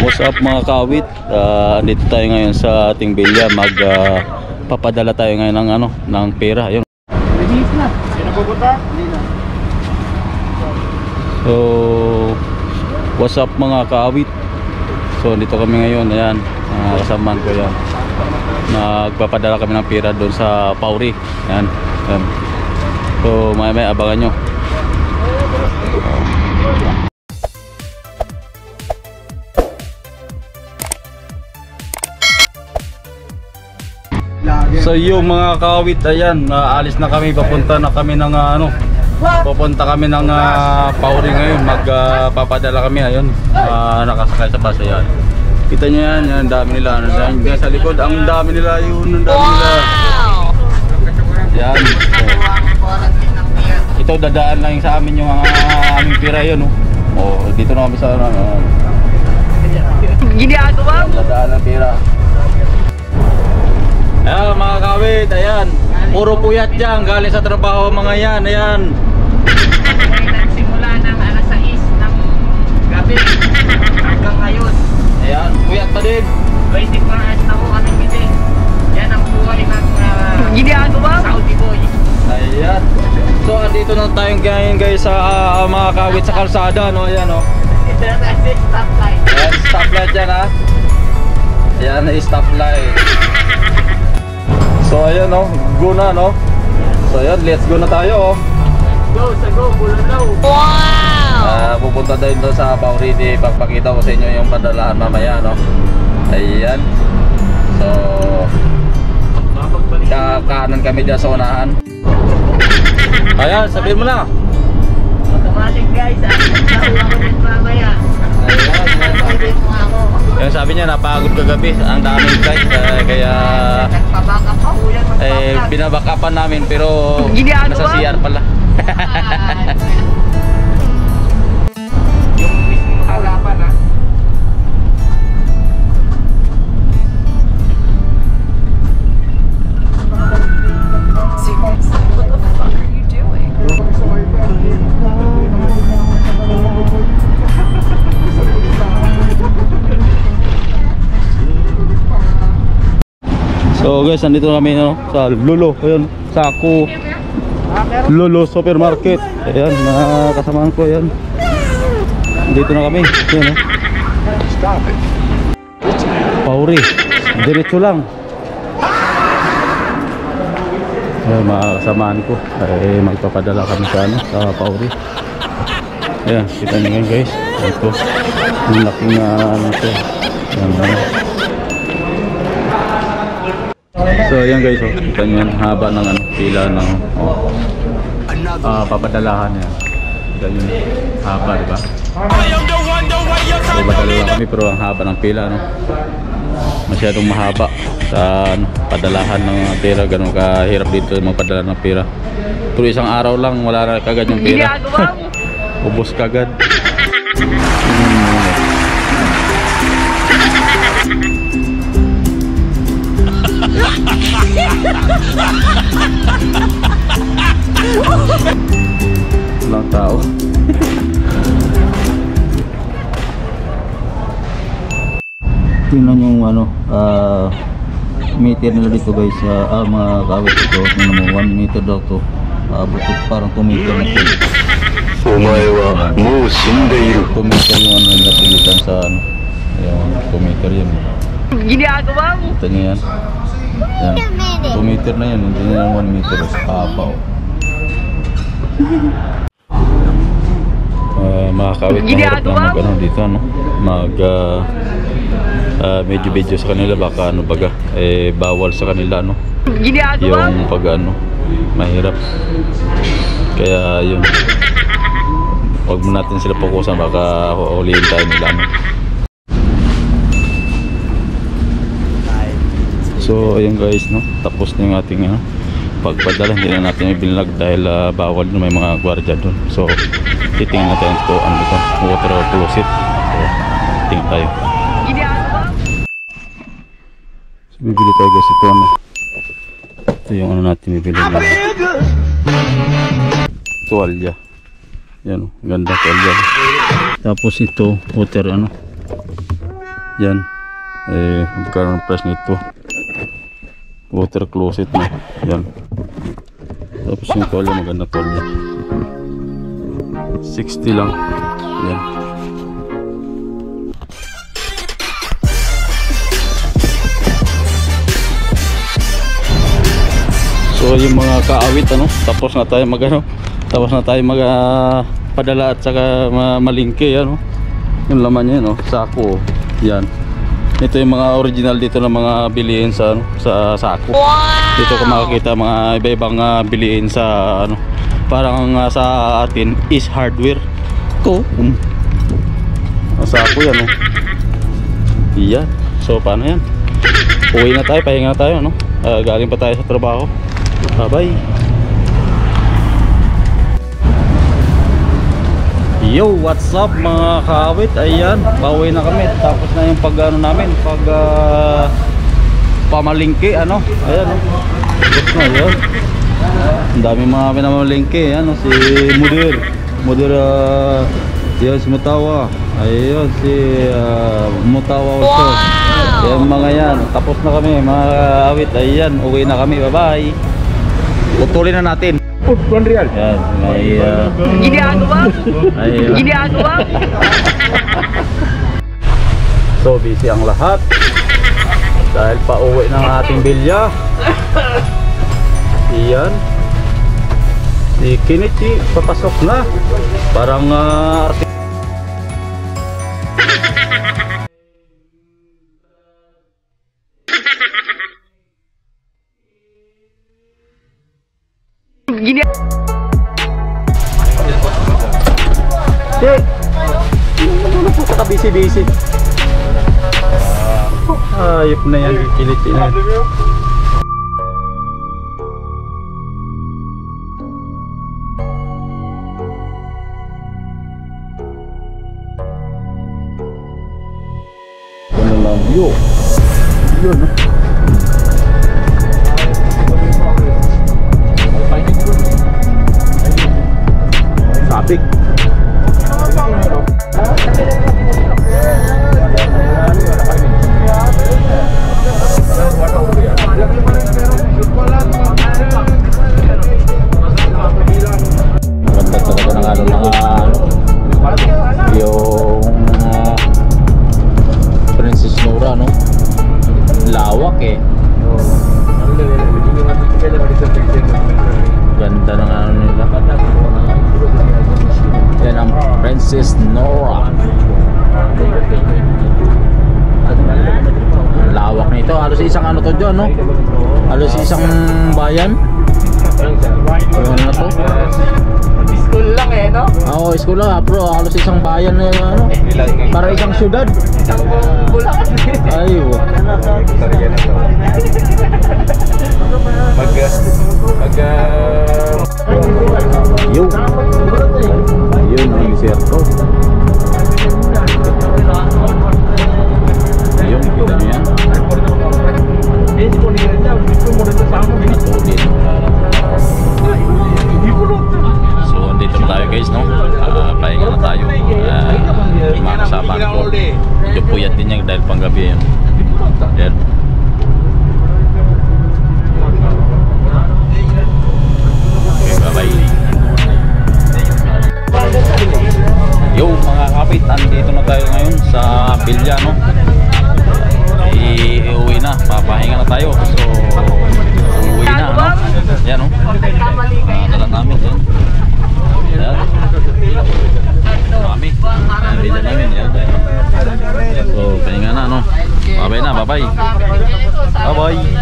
What's up mga kawit? Dito tayo ngayon sa ating bilya. Papadala tayo ngayon ng ng pera. Ayun. So, what's up mga kawit? So, dito kami ngayon. Ayan, kasamaan ko yan. Magpapadala kami ng pera doon sa Pauri. Ayan, ayan. So, may abangan nyo. So yung mga kawit, ayan, alis na kami, papunta na kami ng pupunta kami ng Pauri ngayon. Magpapadala kami, ayun, nakasakay sa bus. Ayan, kita nyo yan, ang dami nila, dyan sa likod, ang dami nila, yun, ang dami nila. Yan, ito dadaan lang sa amin yung aming pira yun. Dito na kami sa ginagawa mo? Dadaan ng pira. Ayan mga kawit, ayan, puro puyat dyan, galing sa trabaho mga yan, ayan. Nagsimula ng alas 6 ng gabi hanggang ngayon. Ayan, puyat pa din. 24 hours na po kami kasi. Yan ang buhay ng Saudi boy. Ayan. So andito na tayong ngayon guys sa mga kawit sa kalsada, no? Ayan, no? Ito na tayo sa stoplight. Ayan, stoplight dyan, ha? Ayan, stoplight. So ayan, no, go na, no. So ayan, let's go na tayo, oh. Go, Bululaw. Wow! Pupunta tayo doon sa Pauri, pagpakita ko sa inyo yung padalahan mamaya, no. Ayan. So kanan kami dyan sa unahan. Ayan, sabihin mo na. Automatic guys, nakuha ko din mamaya. Yung sabi niya, napagod kagabi, ang daming guys, kaya binabackupan namin, pero nasa CR pala. Yung mismo halapan, ha? What the fuck are you doing? So guys, nandito kami, no, sa Lolo, ayun, Saku Lolo Supermarket. Ayan, kasamaan ko, ayan. Dito na kami, ayan, no. Pauri, diretso lang. Ayan, mga kasamaan ko, magpapadala kami sa Pauri. Ayan, kita nyo ngayon guys, ito yung laking ito. Ayan, so ayan guys, kita nyo yan, haba ng pila ng papadalahan yan. Kita nyo, haba, diba? So padala lang kami, pero ang haba ng pila, no? Masyadong mahaba sa padalahan ng pera. Ganun kahirap dito magpadala ng pera. Pero isang araw lang, wala na kagad yung pera. Ubos kagad. Walang tao. Tingnan yung meter nila dito guys, mga kawit ito, mo 1 meter daw to, bukod parang 2 meter na ito. お前はもう死んでいる。 2 meter yung nila pilitan sa yung 2 meter yan. Ginagawa mo? Kita nyo yan, yan, 2 meter na yan, hindi na 1 meter sa kapaw. Mga kawit, mahirap lang dito, no? Medyo sa kanila, baka baga, bawal sa kanila, no? Yung pag mahirap. Kaya yun, huwag mo natin sila fokusan, baka huliin tayo nila, no? So ayun guys, no, tapos na yung ating pagpadala. Hindi na natin ibinlag dahil bawal, may mga gwardiya doon. So titingnan natin kung ano ito, water or closet. So tingnan tayo. So bibili tayo guys, ito ito yung natin bibili na tuwalya. Yan, ganda tuwalya. Tapos ito water Yan. Magkaroon ng price nito. Water closet na. Yan. Tapos yung tolya, maganda tolya. 60 lang. Yan. So yung mga kaawit tapos na tayo padala at saka malingke yan yung laman niya sako. Yan. Ito yung mga original dito na mga bilihin sa sako. Wow! Dito ko makikita mga iba-ibang bilihin sa parang sa atin is hardware. Ito. Sako yan Yan. So paano yan? Uwi na tayo, pahinga na tayo galing pa tayo sa trabaho. Bye bye. Yo, what's up mga kaawit? Ayan, pauwi na kami. Tapos na yung namin pamalingke ayan tapos na yun. Ang dami mga pinamalingke si Mudir yun si Mutawa. Ayun si Mutawa also. Yan mga yan. Tapos na kami mga kaawit. Ayan, uwi na kami. Bye bye. Putulin na natin. Real. Yan, may Ginagawa? So busy ang lahat dahil pauwi ng ating bilya. Iyan si Kinichi papasok na parang busy. Ayop na yan, Kinichi na yan. Ano lang yun? Traffic. Maganda talaga ng yung Princess Nora lawak ganda ng nila. Yan ang Princess Nora. Lawak nito, halos isang to dyan halos isang bayan. Ano na to? School lang no? Oo, school lang bro, halos isang bayan na para isang syudad. Ay, yun yung circle. Ayun, kita nyo yan. So, andito na tayo guys, pahinga na tayo. Mga kasama ko. Medyo puyat din yan dahil panggabi yan. Yan. Okay, bye-bye. Yo mga kapit, andito na tayo ngayon sa Bilya iuwi na, papahinga na tayo. So uwi na yan dala namin yan. Kami Bilya namin yan. So pahinga na bye bye na, bye bye.